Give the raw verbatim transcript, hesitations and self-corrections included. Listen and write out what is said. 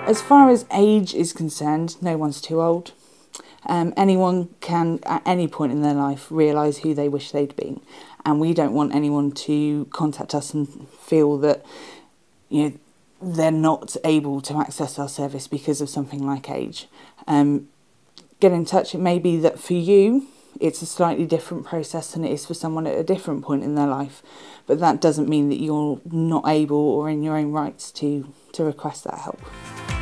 As far as age is concerned, no one's too old. Um, anyone can, at any point in their life, realise who they wish they'd been. And we don't want anyone to contact us and feel that, you know, they're not able to access our service because of something like age. Um, get in touch. It may be that for you, it's a slightly different process than it is for someone at a different point in their life. But that doesn't mean that you're not able or in your own rights to, to request that help.